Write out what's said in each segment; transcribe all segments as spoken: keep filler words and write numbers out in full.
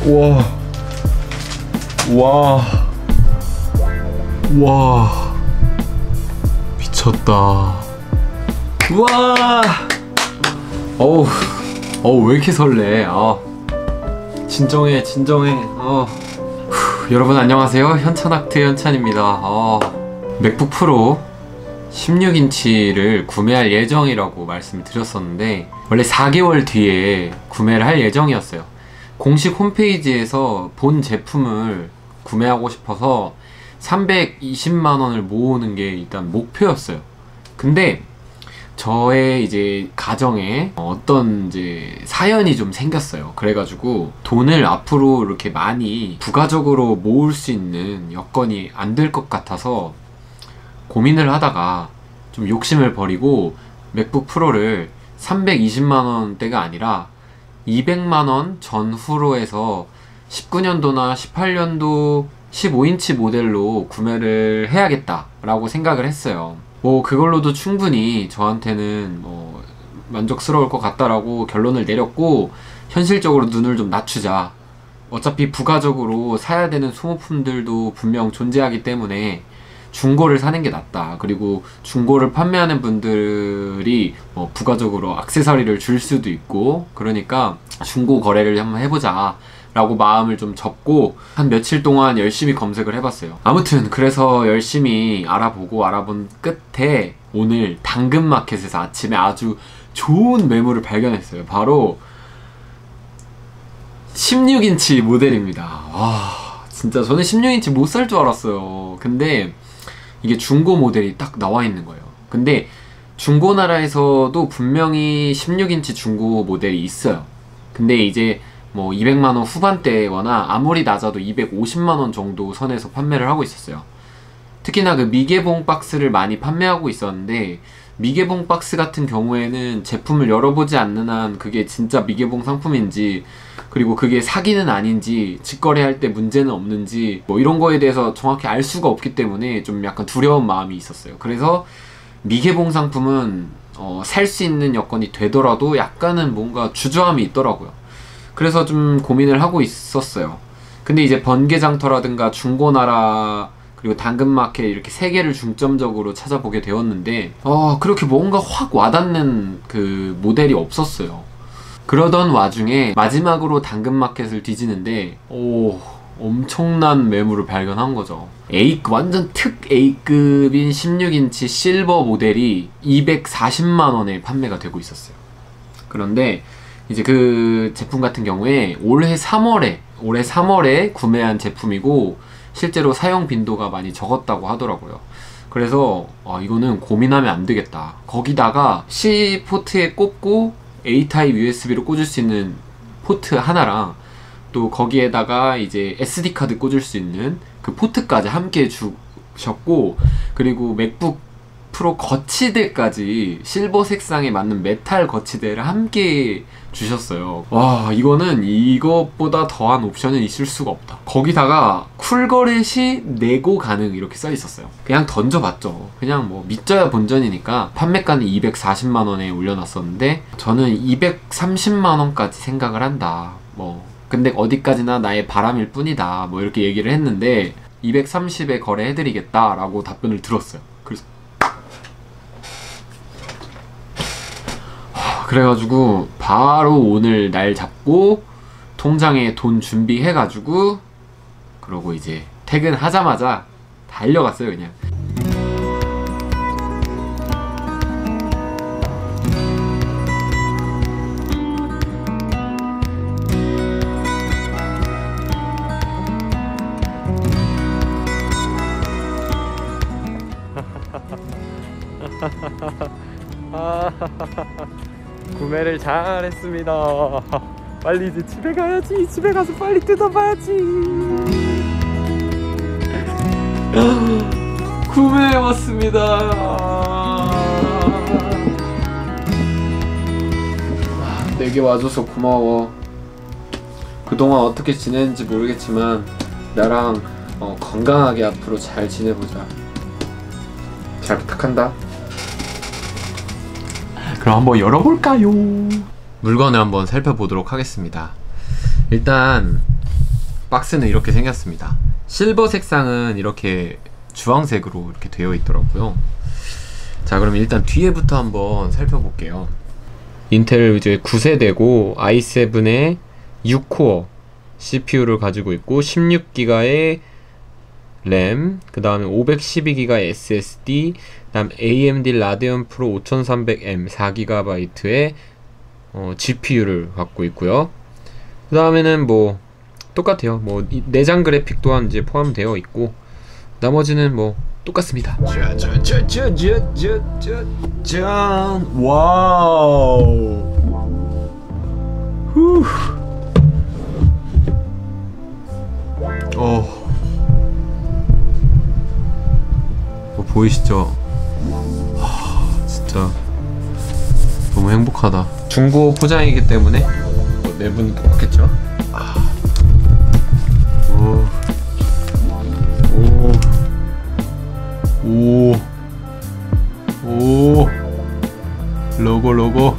와, 와, 와, 미쳤다. 우와. 어우, 어우, 왜 이렇게 설레. 아, 진정해, 진정해. 어. 후, 여러분 안녕하세요. 현찬아트 현찬입니다. 어. 맥북 프로 십육 인치를 구매할 예정이라고 말씀을 드렸었는데, 원래 사 개월 뒤에 구매를 할 예정이었어요. 공식 홈페이지에서 본 제품을 구매하고 싶어서 삼백이십만 원을 모으는 게 일단 목표였어요. 근데 저의 이제 가정에 어떤 이제 사연이 좀 생겼어요. 그래가지고 돈을 앞으로 이렇게 많이 부가적으로 모을 수 있는 여건이 안 될 것 같아서 고민을 하다가 좀 욕심을 버리고 맥북 프로를 삼백이십만 원대가 아니라 이백만 원 전후로 해서 십구 년도나 십팔 년도 십오 인치 모델로 구매를 해야겠다 라고 생각을 했어요. 뭐 그걸로도 충분히 저한테는 뭐 만족스러울 것 같다라고 결론을 내렸고, 현실적으로 눈을 좀 낮추자. 어차피 부가적으로 사야 되는 소모품들도 분명 존재하기 때문에 중고를 사는 게 낫다. 그리고 중고를 판매하는 분들이 뭐 부가적으로 액세서리를 줄 수도 있고, 그러니까 중고 거래를 한번 해보자 라고 마음을 좀 접고 한 며칠 동안 열심히 검색을 해봤어요. 아무튼 그래서 열심히 알아보고 알아본 끝에 오늘 당근마켓에서 아침에 아주 좋은 매물을 발견했어요. 바로 십육 인치 모델입니다. 와, 진짜 저는 십육 인치 못 살 줄 알았어요. 근데 이게 중고 모델이 딱 나와 있는 거예요. 근데 중고나라에서도 분명히 십육 인치 중고 모델이 있어요. 근데 이제 뭐 이백만 원 후반대거나 아무리 낮아도 이백오십만 원 정도 선에서 판매를 하고 있었어요. 특히나 그 미개봉 박스를 많이 판매하고 있었는데, 미개봉 박스 같은 경우에는 제품을 열어보지 않는 한 그게 진짜 미개봉 상품인지, 그리고 그게 사기는 아닌지, 직거래할 때 문제는 없는지 뭐 이런 거에 대해서 정확히 알 수가 없기 때문에 좀 약간 두려운 마음이 있었어요. 그래서 미개봉 상품은 어, 살 수 있는 여건이 되더라도 약간은 뭔가 주저함이 있더라고요. 그래서 좀 고민을 하고 있었어요. 근데 이제 번개장터라든가 중고나라 그리고 당근마켓 이렇게 세 개를 중점적으로 찾아보게 되었는데, 어, 그렇게 뭔가 확 와닿는 그 모델이 없었어요. 그러던 와중에 마지막으로 당근마켓을 뒤지는데, 오, 엄청난 매물을 발견한 거죠. A급, 완전 특 A급인 십육 인치 실버 모델이 이백사십만 원에 판매가 되고 있었어요. 그런데 이제 그 제품 같은 경우에 올해 삼월에 올해 삼월에 구매한 제품이고, 실제로 사용 빈도가 많이 적었다고 하더라고요. 그래서 어, 이거는 고민하면 안 되겠다. 거기다가 C 포트에 꽂고 A 타입 유에스비로 꽂을 수 있는 포트 하나랑, 또 거기에다가 이제 에스디 카드 꽂을 수 있는 그 포트까지 함께 주셨고, 그리고 맥북 프로 거치대까지 실버 색상에 맞는 메탈 거치대를 함께 주셨어요. 와, 이거는 이것보다 더한 옵션은 있을 수가 없다. 거기다가 쿨거래 시 내고 가능 이렇게 써 있었어요. 그냥 던져봤죠. 그냥 뭐 믿져야 본전이니까. 판매가는 이백사십만 원에 올려놨었는데 저는 이백삼십만 원까지 생각을 한다. 뭐 근데 어디까지나 나의 바람일 뿐이다. 뭐 이렇게 얘기를 했는데 이백삼십에 거래해드리겠다 라고 답변을 들었어요. 그래서 그래가지고 바로 오늘 날 잡고 통장에 돈 준비해가지고, 그러고 이제 퇴근하자마자 달려갔어요 그냥. 구매를 잘 했습니다. 빨리 이제 집에 가야지. 집에 가서 빨리 뜯어봐야지. 구매해왔습니다. 내게 와줘서 고마워. 그동안 어떻게 지냈는지 모르겠지만 나랑 어, 건강하게 앞으로 잘 지내보자. 잘 부탁한다. 그럼 한번 열어볼까요? 물건을 한번 살펴보도록 하겠습니다. 일단 박스는 이렇게 생겼습니다. 실버 색상은 이렇게 주황색으로 이렇게 되어 있더라고요. 자, 그럼 일단 뒤에부터 한번 살펴볼게요. 인텔 이제 구 세대고 아이 세븐의 육 코어 씨피유를 가지고 있고 십육 기가의 램, 그 다음에 오백십이 기가의 에스에스디, 그 다음 에이엠디 라데온 프로 오천삼백 엠 사 기가바이트의 어, 지피유를 갖고 있고요. 그 다음에는 뭐 똑같아요. 뭐 내장 그래픽 또한 이제 포함되어 있고 나머지는 뭐 똑같습니다. 짜자자자자자잔. 와우. 후. 어. 뭐 보이시죠? 아, 진짜 너무 행복하다. 중고 포장이기 때문에 뭐 내부는 똑같겠죠? 아. 오. 오. 오. 오. 로고 로고.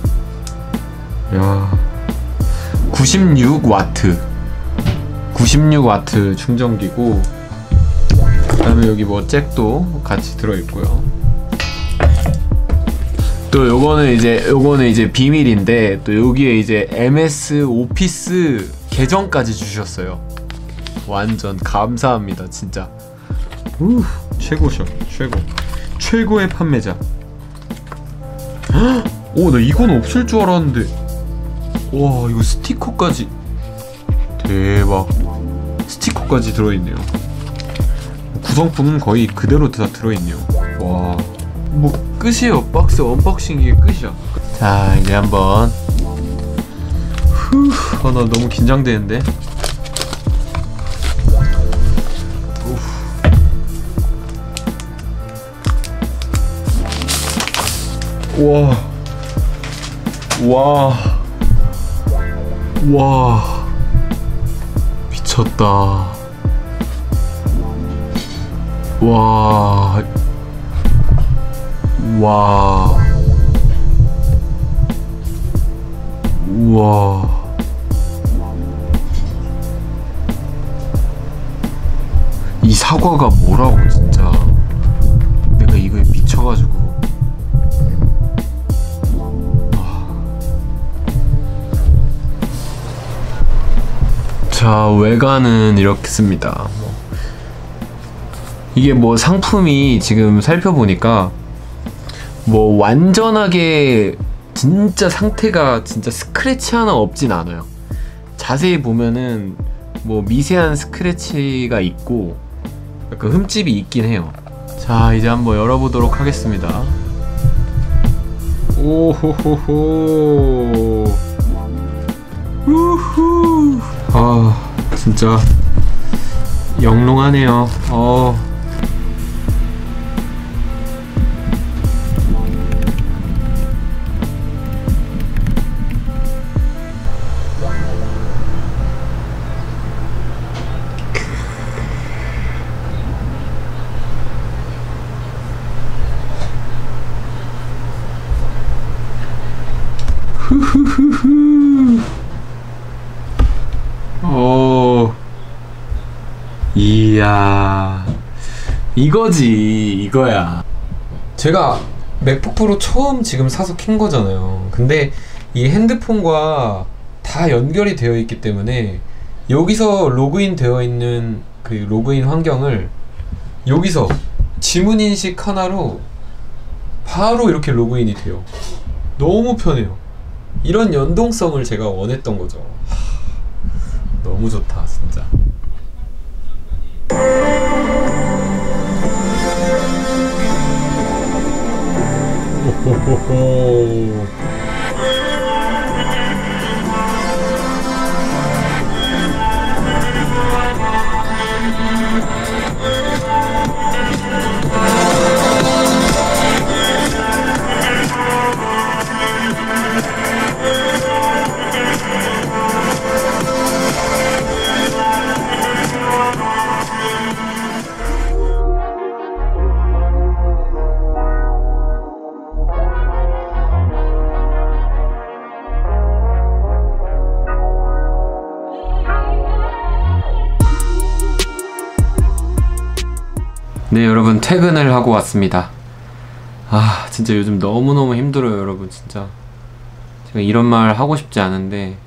야. 구십육 와트. 구십육 와트 충전기고, 그 다음에 여기 뭐 잭도 같이 들어있고요. 또 요거는 이제 요거는 이제 비밀인데, 또 여기에 이제 엠에스 오피스 계정까지 주셨어요. 완전 감사합니다, 진짜. 우, 최고셔, 최고. 최고의 판매자. 오, 나 이건 없을 줄 알았는데. 와, 이거 스티커까지. 대박. 스티커까지 들어있네요. 구성품은 거의 그대로 다 들어있네요. 와, 뭐 끝이에요. 박스 언박싱 이게 끝이야. 자, 이제 한번. 후, 아, 나 너무 긴장되는데. 와, 와, 와, 미쳤다. 와, 와, 우와. 이 사과가 뭐라고, 진짜. 내가 이거에 미쳐가지고. 자, 외관은 이렇습니다. 이게 뭐 상품이 지금 살펴보니까 뭐 완전하게 진짜 상태가 진짜 스크래치 하나 없진 않아요. 자세히 보면은 뭐 미세한 스크래치가 있고 약간 흠집이 있긴 해요. 자, 이제 한번 열어보도록 하겠습니다. 오호호호. 우후. 아, 진짜 영롱하네요. 어. 후후후후. 오. 이야, 이거지, 이거야. 제가 맥북 프로 처음 지금 사서 킨 거잖아요. 근데 이 핸드폰과 다 연결이 되어 있기 때문에 여기서 로그인 되어 있는 그 로그인 환경을 여기서 지문 인식 하나로 바로 이렇게 로그인이 돼요. 너무 편해요. 이런 연동성을 제가 원했던 거죠. 하, 너무 좋다, 진짜. 오호호호. 네, 여러분 퇴근을 하고 왔습니다. 아, 진짜 요즘 너무너무 힘들어요, 여러분. 진짜 제가 이런 말 하고 싶지 않은데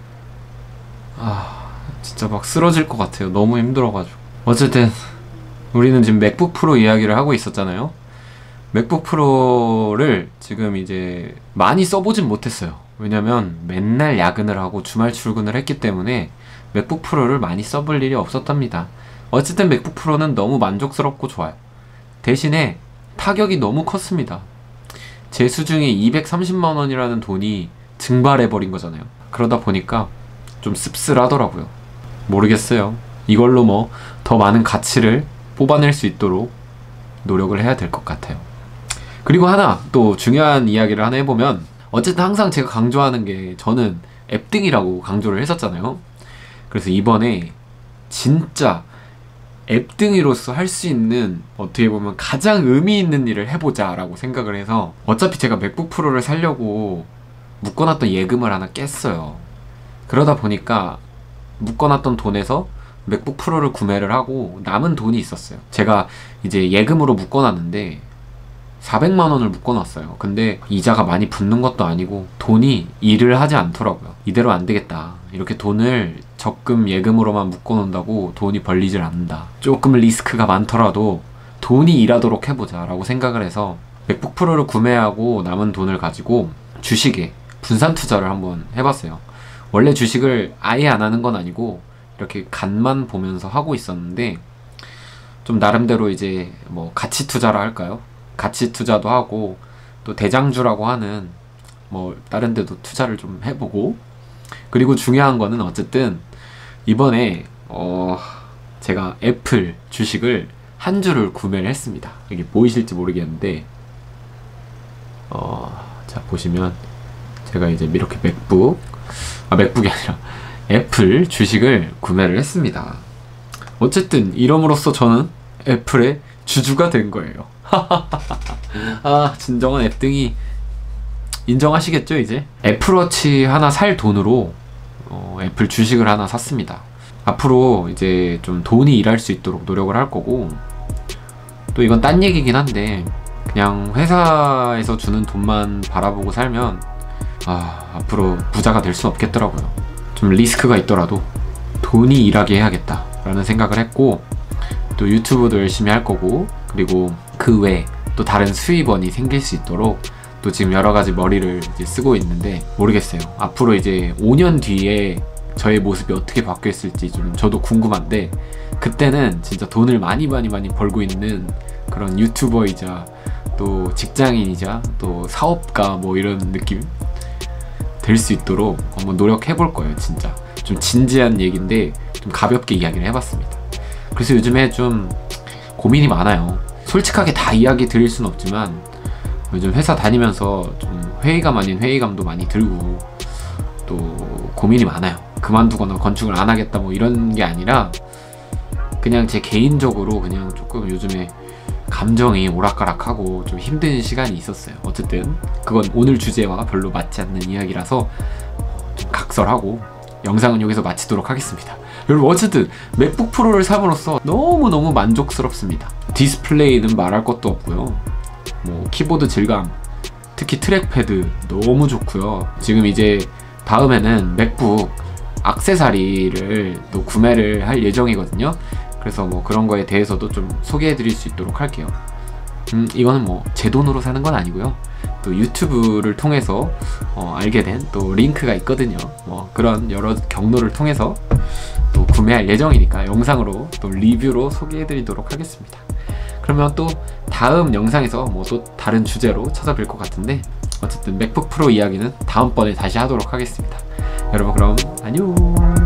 아, 진짜 막 쓰러질 것 같아요. 너무 힘들어가지고. 어쨌든 우리는 지금 맥북 프로 이야기를 하고 있었잖아요. 맥북 프로를 지금 이제 많이 써보진 못했어요. 왜냐면 맨날 야근을 하고 주말 출근을 했기 때문에 맥북 프로를 많이 써볼 일이 없었답니다. 어쨌든 맥북 프로는 너무 만족스럽고 좋아요. 대신에 타격이 너무 컸습니다. 제 수중에 이백삼십만 원이라는 돈이 증발해버린 거잖아요. 그러다 보니까 좀 씁쓸하더라고요. 모르겠어요. 이걸로 뭐 더 많은 가치를 뽑아낼 수 있도록 노력을 해야 될 것 같아요. 그리고 하나 또 중요한 이야기를 하나 해보면, 어쨌든 항상 제가 강조하는 게 저는 앱등이라고 강조를 했었잖아요. 그래서 이번에 진짜 앱등이로서 할 수 있는, 어떻게 보면 가장 의미 있는 일을 해보자 라고 생각을 해서, 어차피 제가 맥북 프로를 사려고 묶어놨던 예금을 하나 깼어요. 그러다 보니까 묶어놨던 돈에서 맥북 프로를 구매를 하고 남은 돈이 있었어요. 제가 이제 예금으로 묶어놨는데 사백만 원을 묶어놨어요. 근데 이자가 많이 붙는 것도 아니고 돈이 일을 하지 않더라고요. 이대로 안 되겠다. 이렇게 돈을 적금 예금으로만 묶어놓는다고 돈이 벌리질 않는다. 조금 리스크가 많더라도 돈이 일하도록 해보자 라고 생각을 해서 맥북 프로를 구매하고 남은 돈을 가지고 주식에 분산 투자를 한번 해봤어요. 원래 주식을 아예 안 하는 건 아니고 이렇게 간만 보면서 하고 있었는데, 좀 나름대로 이제 뭐 가치 투자라 할까요? 가치 투자도 하고 또 대장주라고 하는 뭐 다른 데도 투자를 좀 해보고, 그리고 중요한 거는 어쨌든 이번에 어 제가 애플 주식을 한 주를 구매를 했습니다. 이게 보이실지 모르겠는데 어 자 보시면 제가 이제 이렇게 맥북 아 맥북이 아니라 애플 주식을 구매를 했습니다. 어쨌든 이럼으로써 저는 애플의 주주가 된 거예요. 아, 진정한 앱등이 인정하시겠죠 이제? 애플워치 하나 살 돈으로 어, 애플 주식을 하나 샀습니다. 앞으로 이제 좀 돈이 일할 수 있도록 노력을 할 거고, 또 이건 딴 얘기긴 한데 그냥 회사에서 주는 돈만 바라보고 살면 아, 앞으로 부자가 될 수는 없겠더라고요. 좀 리스크가 있더라도 돈이 일하게 해야겠다 라는 생각을 했고, 또 유튜브도 열심히 할 거고, 그리고 그 외에 또 다른 수입원이 생길 수 있도록 또 지금 여러 가지 머리를 이제 쓰고 있는데, 모르겠어요. 앞으로 이제 오 년 뒤에 저의 모습이 어떻게 바뀌어 있을지 좀 저도 궁금한데, 그때는 진짜 돈을 많이 많이 많이 벌고 있는 그런 유튜버이자 또 직장인이자 또 사업가 뭐 이런 느낌 될 수 있도록 한번 노력해 볼 거예요. 진짜 좀 진지한 얘기인데 좀 가볍게 이야기를 해봤습니다. 그래서 요즘에 좀 고민이 많아요. 솔직하게 다 이야기 드릴 순 없지만 요즘 회사 다니면서 좀 회의감 아닌 회의감도 많이 들고 또 고민이 많아요. 그만두거나 건축을 안 하겠다 뭐 이런 게 아니라 그냥 제 개인적으로 그냥 조금 요즘에 감정이 오락가락하고 좀 힘든 시간이 있었어요. 어쨌든 그건 오늘 주제와 별로 맞지 않는 이야기라서 좀 각설하고 영상은 여기서 마치도록 하겠습니다. 여러분 어쨌든 맥북 프로를 삼으로써 너무너무 만족스럽습니다. 디스플레이는 말할 것도 없고요. 뭐 키보드 질감, 특히 트랙패드 너무 좋고요. 지금 이제 다음에는 맥북 액세서리를 또 구매를 할 예정이거든요. 그래서 뭐 그런 거에 대해서도 좀 소개해 드릴 수 있도록 할게요. 음, 이거는 뭐 제 돈으로 사는 건 아니고요. 또 유튜브를 통해서 어, 알게 된 또 링크가 있거든요. 뭐 그런 여러 경로를 통해서 또 구매할 예정이니까 영상으로 또 리뷰로 소개해 드리도록 하겠습니다. 그러면 또 다음 영상에서 뭐 또 다른 주제로 찾아뵐 것 같은데, 어쨌든 맥북 프로 이야기는 다음번에 다시 하도록 하겠습니다. 여러분 그럼 안녕.